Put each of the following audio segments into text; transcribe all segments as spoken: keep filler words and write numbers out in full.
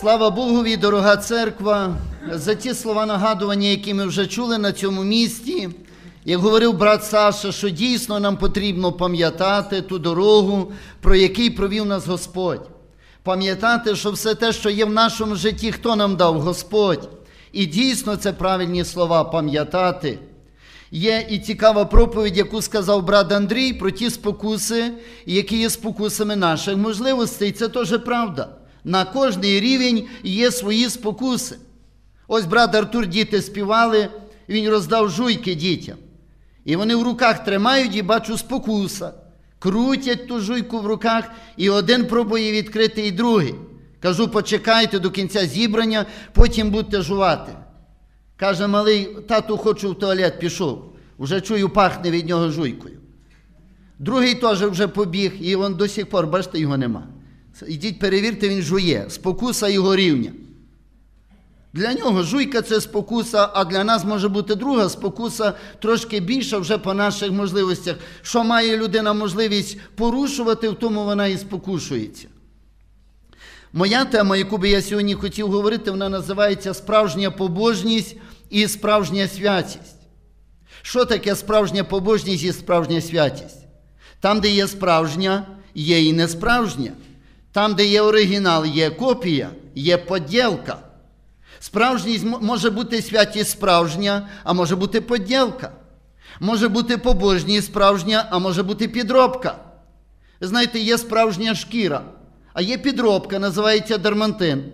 Слава Богові, дорога церква, за ті слова нагадування, які ми вже чули на цьому місці. Як говорив брат Саша, що дійсно нам потрібно пам'ятати ту дорогу, про який провів нас Господь. Пам'ятати, що все те, що є в нашому житті, хто нам дав? Господь. І дійсно це правильні слова – пам'ятати. Є і цікава проповідь, яку сказав брат Андрій, про ті спокуси, які є спокусами наших можливостей. Це теж правда. На кожний рівень є свої спокуси. Ось брат Артур, діти співали, він роздав жуйки дітям. І вони в руках тримають, і бачу спокуса. Крутять ту жуйку в руках, і один пробує відкрити, і другий. Кажу, почекайте до кінця зібрання, потім будете жувати. Каже малий, тату, хочу в туалет, пішов. Уже чую, пахне від нього жуйкою. Другий теж вже побіг, і він до сих пор, бачите, його нема. Ідіть перевірте, він жує. Спокуса його рівня. Для нього жуйка – це спокуса, а для нас може бути друга спокуса, трошки більша вже по наших можливостях. Що має людина можливість порушувати, в тому вона і спокушується. Моя тема, яку би я сьогодні хотів говорити, вона називається «Справжня побожність і справжня святість». Що таке справжня побожність і справжня святість? Там, де є справжня, є і несправжня. Там, де є оригінал, є копія, є поділка. Справжність може бути святість справжня, а може бути поділка. Може бути побожність справжня, а може бути підробка. Ви знаєте, є справжня шкіра, а є підробка, називається дермантин.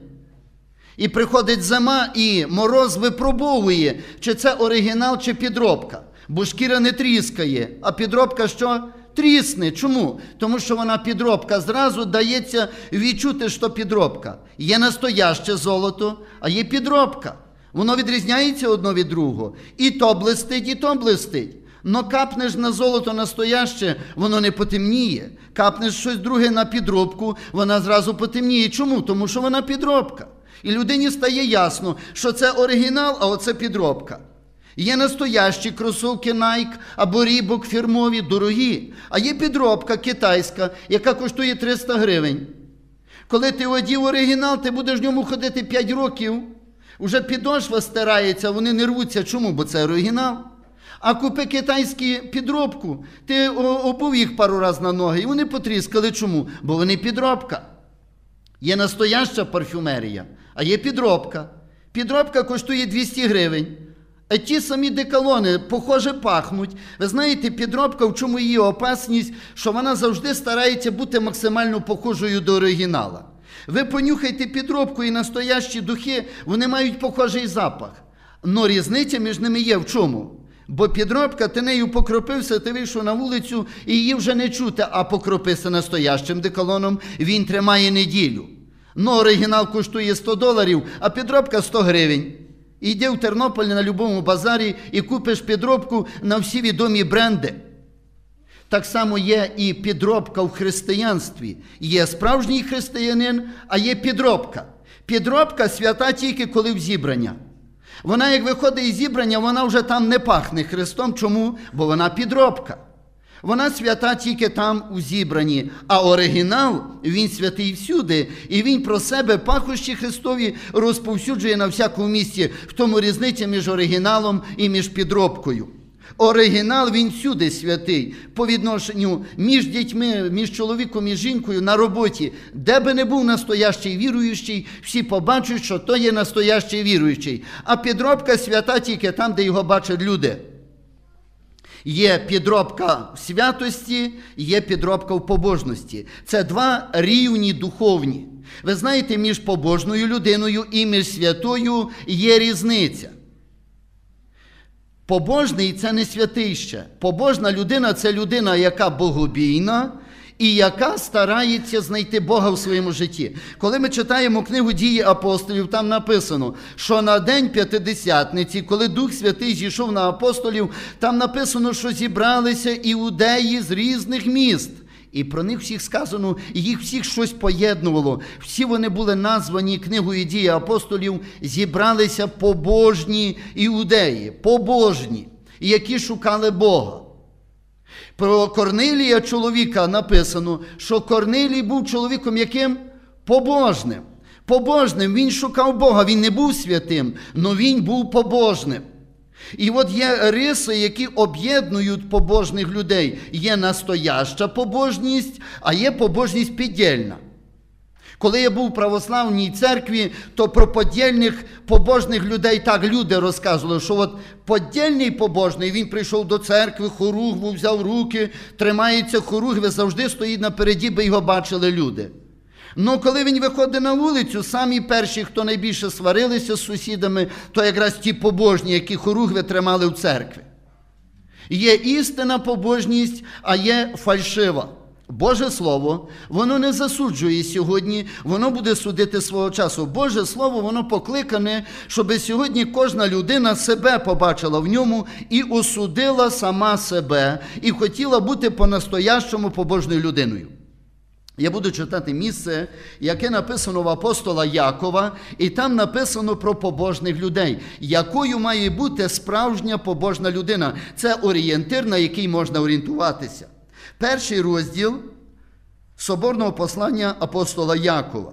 І приходить зима, і мороз випробовує, чи це оригінал, чи підробка. Бо шкіра не тріскає, а підробка що? Трісне. Чому? Тому що вона підробка. Зразу дається відчути, що підробка. Є настояще золото, а є підробка. Воно відрізняється одно від другого. І то блистить, і то блистить. Но капнеш на золото настояще, воно не потемніє. Капнеш щось друге на підробку, вона зразу потемніє. Чому? Тому що вона підробка. І людині стає ясно, що це оригінал, а оце підробка. Є настоящі кросовки Nike або Reebok фірмові, дорогі. А є підробка китайська, яка коштує триста гривень. Коли ти одів оригінал, ти будеш в ньому ходити п'ять років. Уже підошва стирається, вони не рвуться. Чому? Бо це оригінал. А купи китайську підробку, ти обув їх пару разів на ноги, і вони потріскали. Чому? Бо вони підробка. Є настояща парфюмерія, а є підробка. Підробка коштує двісті гривень. А ті самі деколони, похоже, пахнуть. Ви знаєте, підробка, в чому її опасність, що вона завжди старається бути максимально похожою до оригінала. Ви понюхайте підробку і настоящі духи, вони мають похожий запах. Но різниця між ними є в чому? Бо підробка, ти нею покропився, ти вийшов на вулицю, і її вже не чути, а покропився настоящим деколоном, він тримає неділю. Но оригінал коштує сто доларів, а підробка сто гривень. Іди в Тернополі на любому базарі і купиш підробку на всі відомі бренди. Так само є і підробка в християнстві. Є справжній християнин, а є підробка. Підробка свята тільки коли в зібрання. Вона, як виходить із зібрання, вона вже там не пахне Христом. Чому? Бо вона підробка. Вона свята тільки там у зібранні, а оригінал, він святий всюди, і він про себе пахощі Христові розповсюджує на всякому місці. В тому різниця між оригіналом і між підробкою. Оригінал, він всюди святий, по відношенню між дітьми, між чоловіком і жінкою, на роботі. Де би не був настоящий віруючий, всі побачать, що то є настоящий віруючий. А підробка свята тільки там, де його бачать люди. Є підробка в святості, є підробка в побожності. Це два рівні духовні. Ви знаєте, між побожною людиною і між святою є різниця. Побожний – це не святий ще. Побожна людина – це людина, яка богобійна і яка старається знайти Бога в своєму житті. Коли ми читаємо книгу «Дії апостолів», там написано, що на день П'ятидесятниці, коли Дух Святий зійшов на апостолів, там написано, що зібралися іудеї з різних міст. І про них всіх сказано, їх всіх щось поєднувало. Всі вони були названі книгою «Дії апостолів», зібралися побожні іудеї, побожні, які шукали Бога. Про Корнилія чоловіка написано, що Корнилій був чоловіком яким? Побожним. Побожним, він шукав Бога, він не був святим, але він був побожним. І от є риси, які об'єднують побожних людей. Є настояща побожність, а є побожність піддільна. Коли я був в православній церкві, то про подільних побожних людей так люди розказували, що от подільний побожний, він прийшов до церкви, хоругву взяв руки, тримається хоругви, завжди стоїть напереді, би його бачили люди. Ну, коли він виходить на вулицю, самі перші, хто найбільше сварилися з сусідами, то якраз ті побожні, які хоругви тримали в церкві. Є істинна побожність, а є фальшива. Боже Слово, воно не засуджує сьогодні, воно буде судити свого часу. Боже Слово, воно покликане, щоб сьогодні кожна людина себе побачила в ньому і осудила сама себе, і хотіла бути по-настоящому побожною людиною. Я буду читати місце, яке написано в апостола Якова, і там написано про побожних людей. Якою має бути справжня побожна людина? Це орієнтир, на який можна орієнтуватися. Перший розділ соборного послання апостола Якова.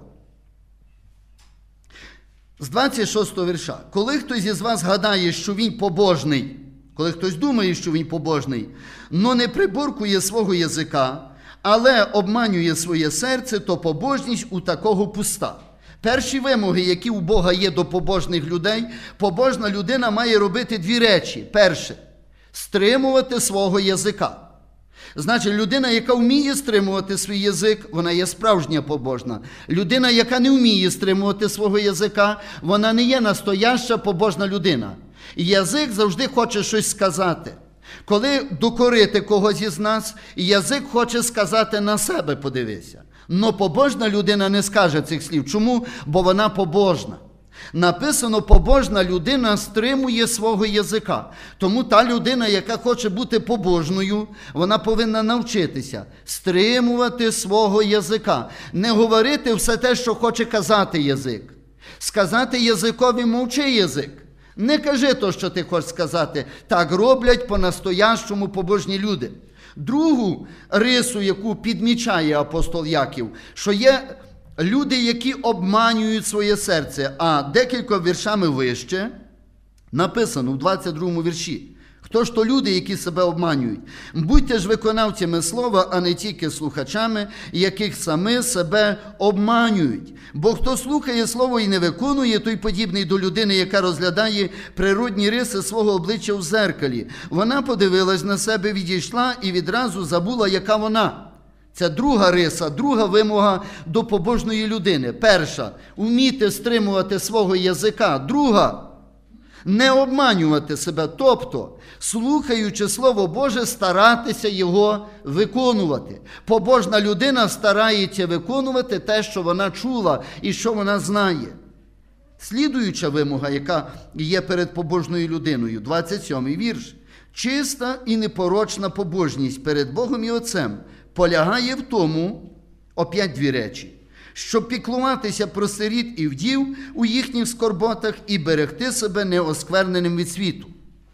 З двадцять шостого вірша. Коли хтось із вас гадає, що він побожний, коли хтось думає, що він побожний, но не приборкує свого язика, але обманює своє серце, то побожність у такого пуста. Перші вимоги, які у Бога є до побожних людей, побожна людина має робити дві речі. Перше – стримувати свого язика. Значить, людина, яка вміє стримувати свій язик, вона є справжня побожна. Людина, яка не вміє стримувати свого язика, вона не є настояща побожна людина. І язик завжди хоче щось сказати. Коли докорити когось із нас, язик хоче сказати на себе, подивися. Но побожна людина не скаже цих слів. Чому? Бо вона побожна. Написано, побожна людина стримує свого язика. Тому та людина, яка хоче бути побожною, вона повинна навчитися стримувати свого язика. Не говорити все те, що хоче казати язик. Сказати язикові мовчи язик. Не кажи то, що ти хочеш сказати. Так роблять по-настоящому побожні люди. Другу рису, яку підмічає апостол Яків, що є люди, які обманюють своє серце. А декілька віршами вище написано в двадцять другому вірші. Хто ж то люди, які себе обманюють? Будьте ж виконавцями слова, а не тільки слухачами, яких самі себе обманюють. Бо хто слухає слово і не виконує, той подібний до людини, яка розглядає природні риси свого обличчя в зеркалі. Вона подивилась на себе, відійшла і відразу забула, яка вона. Це друга риса, друга вимога до побожної людини. Перша – вміти стримувати свого язика. Друга – не обманювати себе, тобто, слухаючи Слово Боже, старатися його виконувати. Побожна людина старається виконувати те, що вона чула і що вона знає. Слідуюча вимога, яка є перед побожною людиною, двадцять сьомий вірш. Чиста і непорочна побожність перед Богом і Отцем полягає в тому, опять дві речі, щоб піклуватися про сиріт і вдів у їхніх скорботах і берегти себе неоскверненим від світу.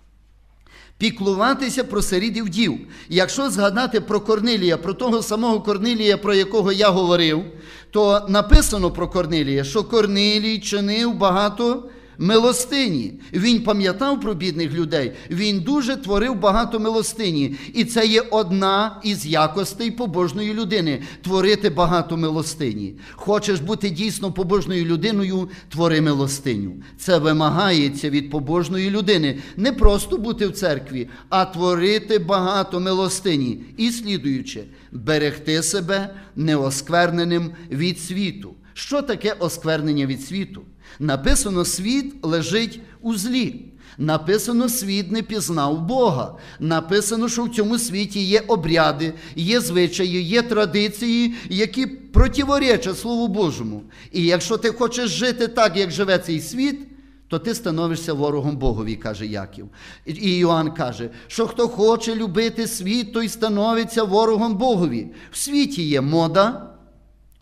Піклуватися про сиріт і вдів. Якщо згадати про Корнилія, про того самого Корнилія, про якого я говорив, то написано про Корнилія, що Корнилій чинив багато милостині. Він пам'ятав про бідних людей, він дуже творив багато милостині. І це є одна із якостей побожної людини – творити багато милостині. Хочеш бути дійсно побожною людиною – твори милостиню. Це вимагається від побожної людини. Не просто бути в церкві, а творити багато милостині. І слідуючи, берегти себе неоскверненим від світу. Що таке осквернення від світу? Написано, світ лежить у злі. Написано, світ не пізнав Бога. Написано, що в цьому світі є обряди, є звичаї, є традиції, які противоречать Слову Божому. І якщо ти хочеш жити так, як живе цей світ, то ти становишся ворогом Богові, каже Яків. І Іоанн каже, що хто хоче любити світ, той становиться ворогом Богові. В світі є мода,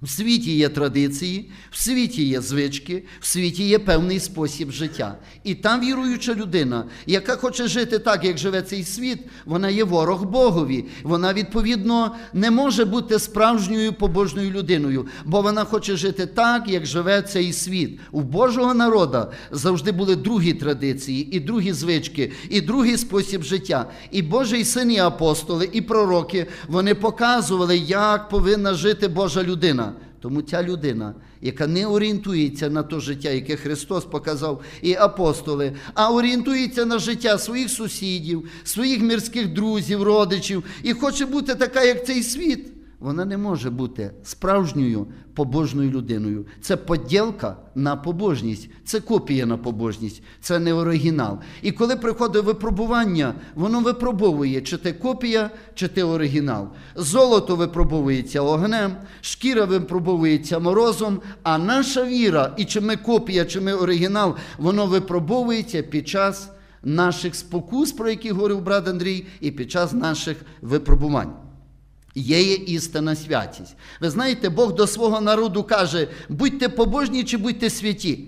В світі є традиції, в світі є звички, в світі є певний спосіб життя. І та віруюча людина, яка хоче жити так, як живе цей світ, вона є ворог Богові. Вона, відповідно, не може бути справжньою побожною людиною, бо вона хоче жити так, як живе цей світ. У Божого народу завжди були другі традиції, і другі звички, і другий спосіб життя. І Божий Син, і апостоли, і пророки, вони показували, як повинна жити Божа людина. Тому ця людина, яка не орієнтується на те життя, яке Христос показав, і апостоли, а орієнтується на життя своїх сусідів, своїх мирських друзів, родичів, і хоче бути така, як цей світ, вона не може бути справжньою побожною людиною. Це поділка на побожність, це копія на побожність, це не оригінал. І коли приходить випробування, воно випробовує, чи ти копія, чи ти оригінал. Золото випробовується огнем, шкіра випробовується морозом, а наша віра, і чи ми копія, чи ми оригінал, воно випробовується під час наших спокус, про які говорив брат Андрій, і під час наших випробувань. Є, є істинна святість. Ви знаєте, Бог до свого народу каже, будьте побожні чи будьте святі.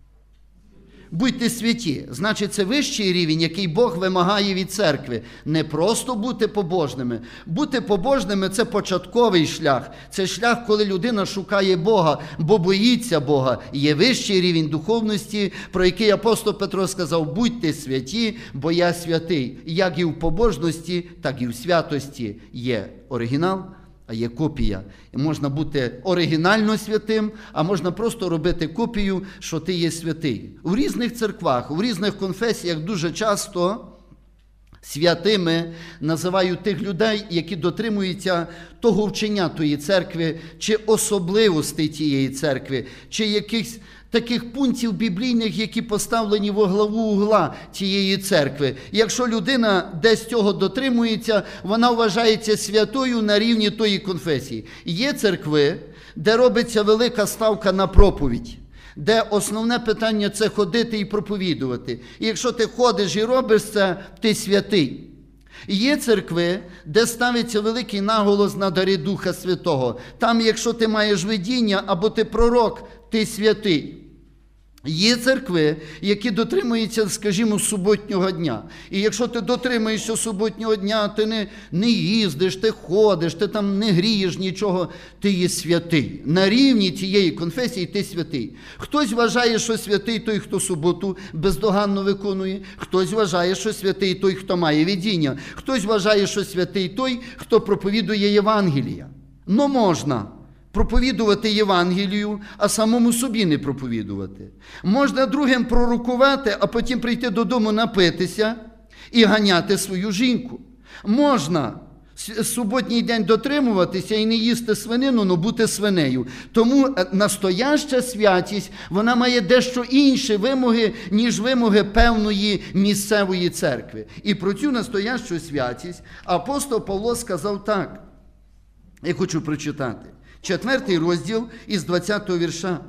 Будьте святі. Значить, це вищий рівень, який Бог вимагає від церкви. Не просто бути побожними. Бути побожними – це початковий шлях. Це шлях, коли людина шукає Бога, бо боїться Бога. Є вищий рівень духовності, про який апостол Петро сказав, будьте святі, бо я святий. Як і в побожності, так і в святості є оригінал, а є копія. І можна бути оригінально святим, а можна просто робити копію, що ти є святий. У різних церквах, у різних конфесіях дуже часто святими називають тих людей, які дотримуються того вчення тої церкви, чи особливостей тієї церкви, чи якихось таких пунктів біблійних, які поставлені во главу угла тієї церкви. Якщо людина десь цього дотримується, вона вважається святою на рівні тої конфесії. Є церкви, де робиться велика ставка на проповідь, де основне питання – це ходити і проповідувати. І якщо ти ходиш і робиш це, ти святий. Є церкви, де ставиться великий наголос на дари Духа Святого. Там, якщо ти маєш видіння або ти пророк, ти святий. Є церкви, які дотримуються, скажімо, суботнього дня. І якщо ти дотримуєшся суботнього дня, ти не, не їздиш, ти ходиш, ти там не грієш нічого, ти є святий. На рівні цієї конфесії ти святий. Хтось вважає, що святий той, хто суботу бездоганно виконує. Хтось вважає, що святий той, хто має видіння. Хтось вважає, що святий той, хто проповідує Євангелія. Но можна проповідувати Євангелію, а самому собі не проповідувати. Можна другим пророкувати, а потім прийти додому напитися і ганяти свою жінку. Можна суботній день дотримуватися і не їсти свинину, но бути свинею. Тому настояща святість, вона має дещо інші вимоги, ніж вимоги певної місцевої церкви. І про цю настоящу святість апостол Павло сказав так. Я хочу прочитати. Четвертий розділ із двадцятого вірша.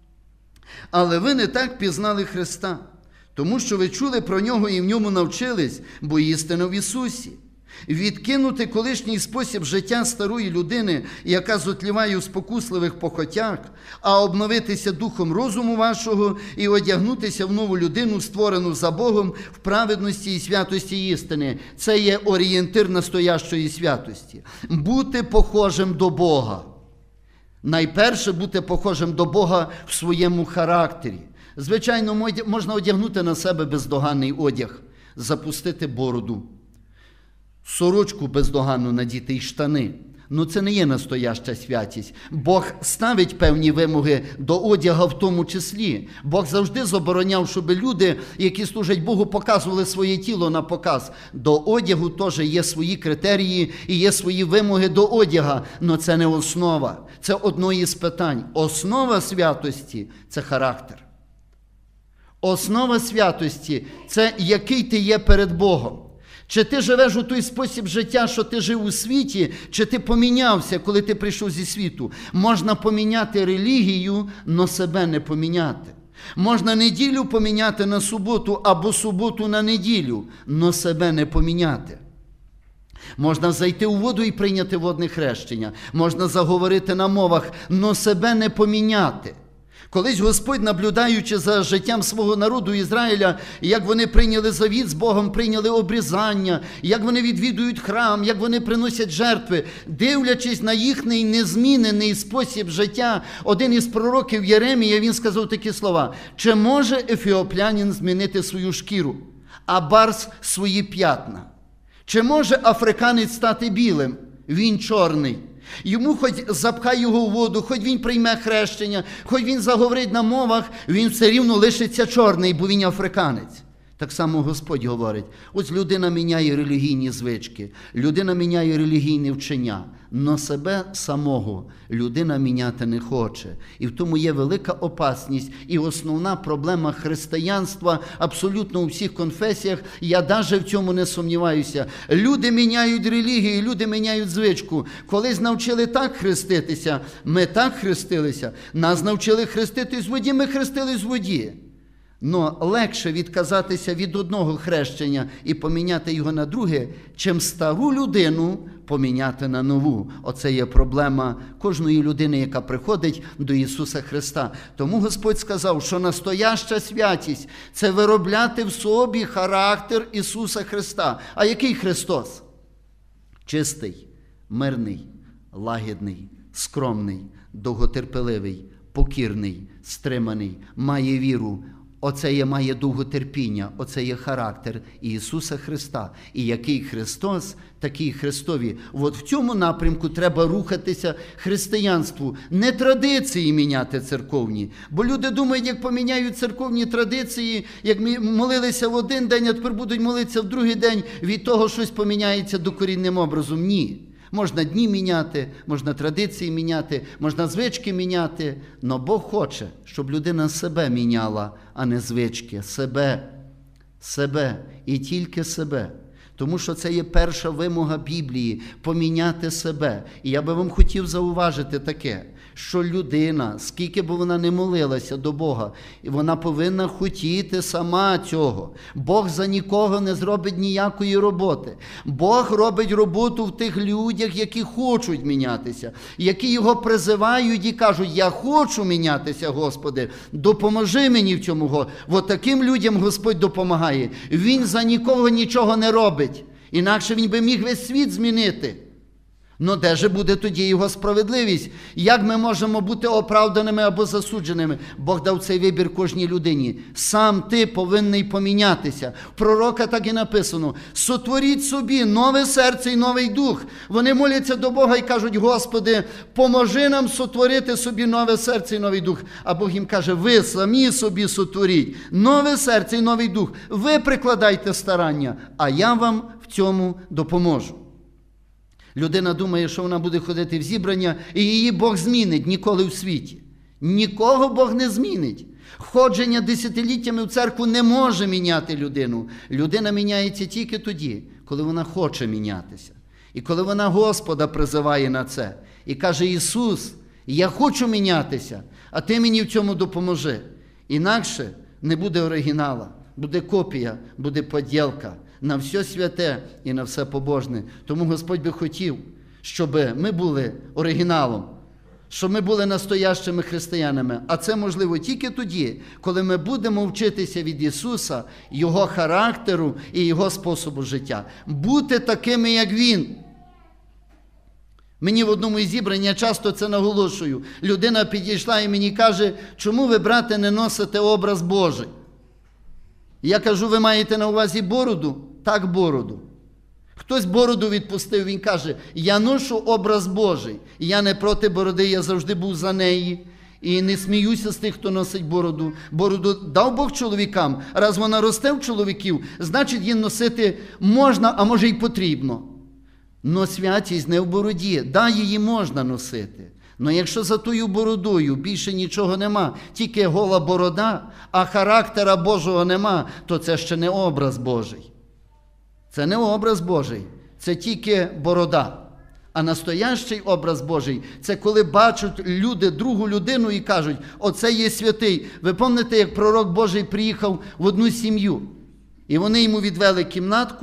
«Але ви не так пізнали Христа, тому що ви чули про Нього і в Ньому навчились, бо істина в Ісусі. Відкинути колишній спосіб життя старої людини, яка зотліває у спокусливих похотях, а обновитися духом розуму вашого і одягнутися в нову людину, створену за Богом в праведності і святості істини». Це є орієнтир настоящої святості. Бути похожим до Бога. Найперше бути похожим до Бога в своєму характері. Звичайно, можна одягнути на себе бездоганний одяг, запустити бороду, сорочку бездоганну надіти і штани. Ну це не є настояща святість. Бог ставить певні вимоги до одяга в тому числі. Бог завжди забороняв, щоб люди, які служать Богу, показували своє тіло на показ. До одягу теж є свої критерії і є свої вимоги до одяга, але це не основа. Це одно із питань. Основа святості – це характер. Основа святості – це який ти є перед Богом. Чи ти живеш у той спосіб життя, що ти жив у світі, чи ти помінявся, коли ти прийшов зі світу? Можна поміняти релігію, но себе не поміняти. Можна неділю поміняти на суботу, або суботу на неділю, но себе не поміняти. Можна зайти у воду і прийняти водне хрещення. Можна заговорити на мовах, но себе не поміняти. Колись Господь, наблюдаючи за життям свого народу Ізраїля, як вони прийняли завіт з Богом, прийняли обрізання, як вони відвідують храм, як вони приносять жертви, дивлячись на їхній незмінений спосіб життя, один із пророків Єремія, він сказав такі слова: «Чи може ефіоплянин змінити свою шкіру, а барс свої п'ятна? Чи може африканець стати білим? Він чорний. Йому хоч запхай його у воду, хоч він прийме хрещення, хоч він заговорить на мовах, він все рівно лишиться чорний, бо він африканець». Так само Господь говорить: ось людина міняє релігійні звички, людина міняє релігійні вчення, но себе самого людина міняти не хоче. І в тому є велика опасність і основна проблема християнства абсолютно у всіх конфесіях. Я навіть в цьому не сумніваюся. Люди міняють релігію, люди міняють звичку. Колись навчили так хреститися, ми так хрестилися. Нас навчили хреститись в воді, ми хрестились в воді. Но легше відказатися від одного хрещення і поміняти його на друге, чим стару людину поміняти на нову. Оце є проблема кожної людини, яка приходить до Ісуса Христа. Тому Господь сказав, що настояща святість – це виробляти в собі характер Ісуса Христа. А який Христос? Чистий, мирний, лагідний, скромний, довготерпеливий, покірний, стриманий, має віру. Оце є має довготерпіння, оце є характер Ісуса Христа. І який Христос, такі Христові. От в цьому напрямку треба рухатися християнству. Не традиції міняти церковні. Бо люди думають, як поміняють церковні традиції, як ми молилися в один день, а тепер будуть молитися в другий день, від того щось поміняється докорінним образом. Ні. Можна дні міняти, можна традиції міняти, можна звички міняти, но Бог хоче, щоб людина себе міняла, а не звички. Себе, себе і тільки себе. Тому що це є перша вимога Біблії – поміняти себе. І я би вам хотів зауважити таке, що людина, скільки б вона не молилася до Бога, вона повинна хотіти сама цього. Бог за нікого не зробить ніякої роботи. Бог робить роботу в тих людях, які хочуть мінятися, які його призивають і кажуть: «Я хочу мінятися, Господи, допоможи мені в цьому». От таким людям Господь допомагає. Він за нікого нічого не робить. Інакше він би міг весь світ змінити. Но де же буде тоді його справедливість? Як ми можемо бути оправданими або засудженими? Бог дав цей вибір кожній людині. Сам ти повинний помінятися. В пророка так і написано: «Сотворіть собі нове серце і новий дух». Вони моляться до Бога і кажуть: «Господи, поможи нам сотворити собі нове серце і новий дух». А Бог їм каже: «Ви самі собі сотворіть нове серце і новий дух. Ви прикладайте старання, а я вам в цьому допоможу». Людина думає, що вона буде ходити в зібрання, і її Бог змінить. Ніколи в світі. Нікого Бог не змінить. Ходження десятиліттями в церкву не може міняти людину. Людина міняється тільки тоді, коли вона хоче мінятися. І коли вона Господа призиває на це. І каже: «Ісус, я хочу мінятися, а ти мені в цьому допоможи». Інакше не буде оригінала, буде копія, буде поділка. На все святе і на все побожне. Тому Господь би хотів, щоб ми були оригіналом, щоб ми були настоящими християнами. А це можливо тільки тоді, коли ми будемо вчитися від Ісуса, Його характеру і Його способу життя. Бути такими, як Він. Мені в одному із зібрань, я часто це наголошую, людина підійшла і мені каже: «Чому ви, брате, не носите образ Божий?» Я кажу: «Ви маєте на увазі бороду?» «Так, бороду». Хтось бороду відпустив, він каже: «Я ношу образ Божий». Я не проти бороди, я завжди був за неї. І не сміюся з тих, хто носить бороду. Бороду дав Бог чоловікам. Раз вона росте в чоловіків, значить її носити можна, а може й потрібно. Но святість не в бороді. Да, її можна носити. Но якщо за тою бородою більше нічого нема, тільки гола борода, а характера Божого нема, то це ще не образ Божий. Це не образ Божий, це тільки борода. А настоящий образ Божий – це коли бачать люди другу людину і кажуть: «Оце є святий». Ви пам'ятаєте, як пророк Божий приїхав в одну сім'ю? І вони йому відвели кімнатку,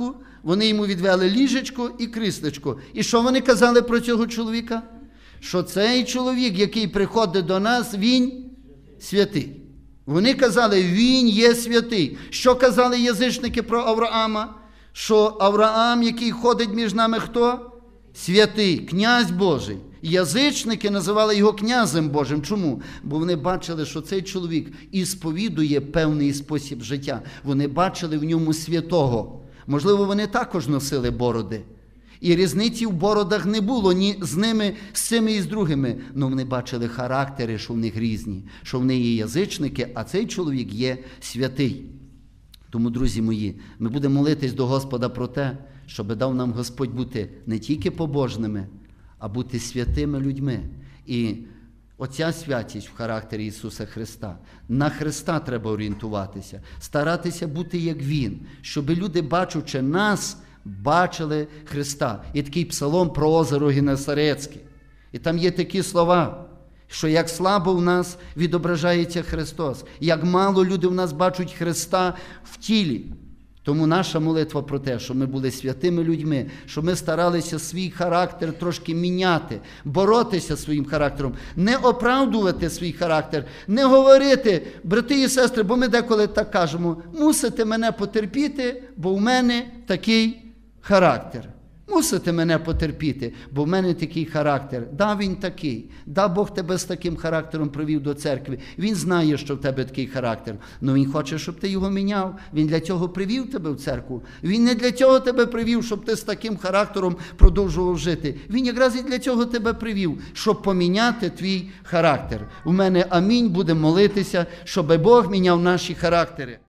вони йому відвели ліжечко і кріслечко. І що вони казали про цього чоловіка? Що цей чоловік, який приходить до нас, він святий. Вони казали, він є святий. Що казали язичники про Авраама? Що Авраам, який ходить між нами, хто? Святий, князь Божий. Язичники називали його князем Божим. Чому? Бо вони бачили, що цей чоловік і сповідує певний спосіб життя. Вони бачили в ньому святого. Можливо, вони також носили бороди. І різниці в бородах не було ні з ними, з цими і з другими. Але вони бачили характери, що в них різні. Що вони є язичники, а цей чоловік є святий. Тому, друзі мої, ми будемо молитись до Господа про те, щоб дав нам Господь бути не тільки побожними, а бути святими людьми. І оця святість в характері Ісуса Христа. На Христа треба орієнтуватися, старатися бути як Він, щоб люди, бачучи нас, бачили Христа. І такий псалом про озеро Генесарецьке. І там є такі слова, що як слабо в нас відображається Христос, як мало люди в нас бачать Христа в тілі. Тому наша молитва про те, що ми були святими людьми, що ми старалися свій характер трошки міняти, боротися своїм характером, не оправдувати свій характер, не говорити, брати і сестри, бо ми деколи так кажемо, мусите мене потерпіти, бо в мене такий характер. Мусите мене потерпіти, бо в мене такий характер. Да, він такий. Да, Бог тебе з таким характером привів до церкви. Він знає, що в тебе такий характер. Але Він хоче, щоб ти його міняв. Він для цього привів тебе в церкву. Він не для цього тебе привів, щоб ти з таким характером продовжував жити. Він якраз і для цього тебе привів, щоб поміняти твій характер. У мене амінь, будемо молитися, щоб Бог міняв наші характери.